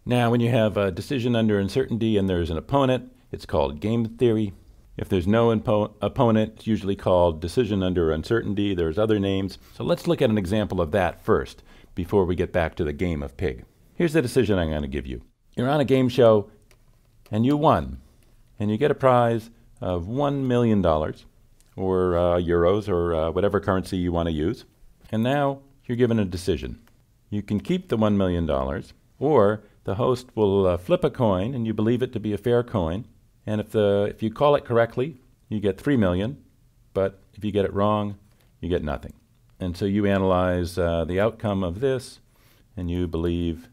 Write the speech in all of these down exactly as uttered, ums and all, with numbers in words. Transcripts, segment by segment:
Now, when you have a decision under uncertainty and there's an opponent, it's called game theory. If there's no opponent, it's usually called decision under uncertainty. There's other names. So let's look at an example of that first before we get back to the game of pig. Here's the decision I'm going to give you. You're on a game show and you won. And you get a prize of one million dollars or uh, euros or uh, whatever currency you want to use. And now you're given a decision. You can keep the one million dollars, or the host will uh, flip a coin and you believe it to be a fair coin. And if, the, if you call it correctly, you get three million dollars, but if you get it wrong, you get nothing. And so you analyze uh, the outcome of this, and you believe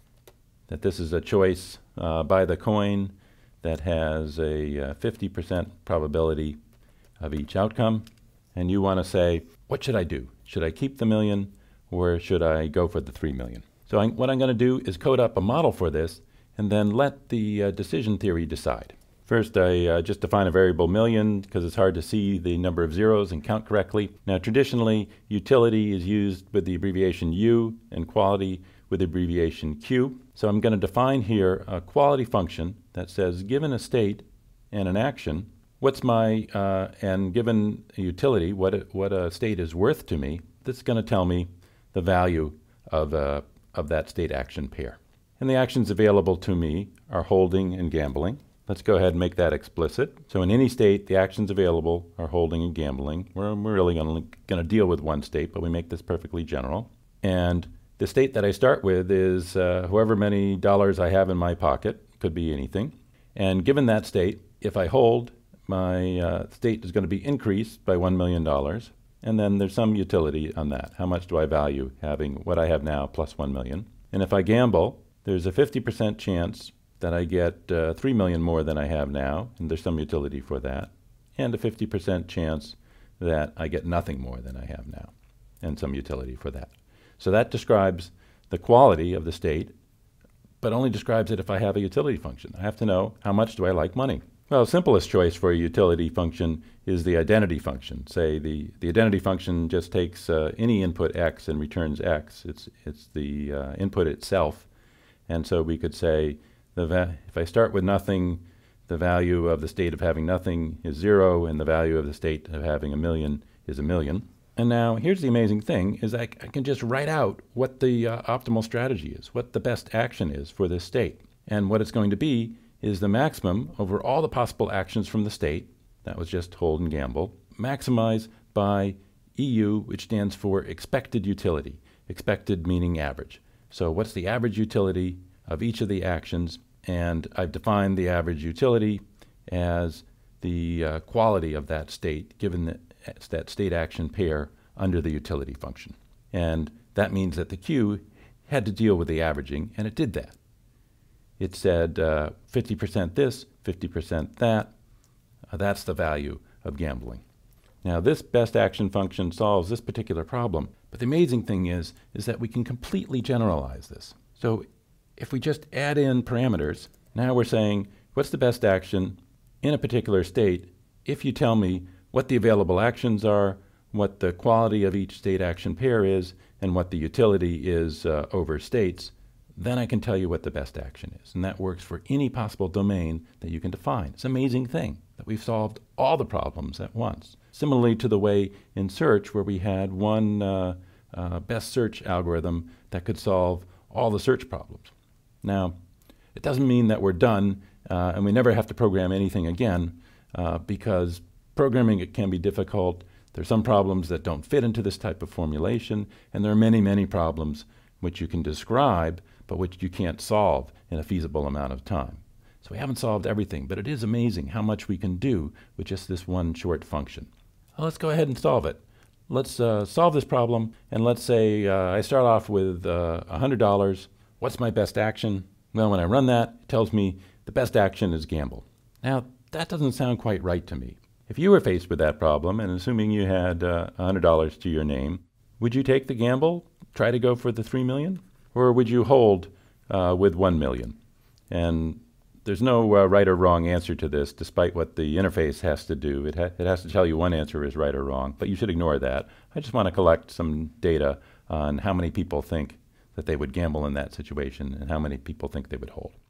that this is a choice uh, by the coin that has a uh, fifty percent probability of each outcome. And you want to say, what should I do? Should I keep the million, or should I go for the three million? So I, what I'm going to do is code up a model for this, and then let the uh, decision theory decide. First, I uh, just define a variable million because it's hard to see the number of zeros and count correctly. Now, traditionally, utility is used with the abbreviation U and quality with the abbreviation Q. So I'm going to define here a quality function that says, given a state and an action, what's my, uh, and given a utility, what a, what a state is worth to me, that's going to tell me the value of, uh, of that state-action pair. And the actions available to me are holding and gambling. Let's go ahead and make that explicit. So in any state, the actions available are holding and gambling. We're, we're really only going to deal with one state, but we make this perfectly general. And the state that I start with is uh, however many dollars I have in my pocket, could be anything. And given that state, if I hold, my uh, state is going to be increased by one million dollars. And then there's some utility on that. How much do I value having what I have now plus one million dollars? And if I gamble, there's a fifty percent chance that I get uh, three million dollars more than I have now, and there's some utility for that, and a fifty percent chance that I get nothing more than I have now, and some utility for that. So that describes the quality of the state, but only describes it if I have a utility function. I have to know, how much do I like money? Well, the simplest choice for a utility function is the identity function. Say the, the identity function just takes uh, any input x and returns x. It's, it's the uh, input itself. And so we could say, The va if I start with nothing, the value of the state of having nothing is zero, and the value of the state of having a million is a million. And now here's the amazing thing, is I, I can just write out what the uh, optimal strategy is, what the best action is for this state. And what it's going to be is the maximum over all the possible actions from the state, that was just hold and gamble, maximize by E U, which stands for expected utility. Expected meaning average. So what's the average utility of each of the actions? And I've defined the average utility as the uh, quality of that state given the, that state action pair under the utility function. And that means that the Q had to deal with the averaging, and it did that. It said uh, fifty percent this, fifty percent that. Uh, that's the value of gambling. Now this best action function solves this particular problem, but the amazing thing is, is that we can completely generalize this. So if we just add in parameters, now we're saying, what's the best action in a particular state if you tell me what the available actions are, what the quality of each state action pair is, and what the utility is uh, over states, then I can tell you what the best action is. And that works for any possible domain that you can define. It's an amazing thing that we've solved all the problems at once. Similarly to the way in search where we had one uh, uh, best search algorithm that could solve all the search problems. Now, it doesn't mean that we're done uh, and we never have to program anything again uh, because programming it can be difficult. There's some problems that don't fit into this type of formulation, and there are many, many problems which you can describe but which you can't solve in a feasible amount of time. So we haven't solved everything, but it is amazing how much we can do with just this one short function. Well, let's go ahead and solve it. Let's uh, solve this problem, and let's say uh, I start off with uh, one hundred dollars. What's my best action? Well, when I run that, it tells me the best action is gamble. Now, that doesn't sound quite right to me. If you were faced with that problem, and assuming you had uh, one hundred dollars to your name, would you take the gamble, try to go for the three million dollars? Or would you hold uh, with one million dollars? And there's no uh, right or wrong answer to this, despite what the interface has to do. It, ha it has to tell you one answer is right or wrong, but you should ignore that. I just want to collect some data on how many people think that they would gamble in that situation and how many people think they would hold.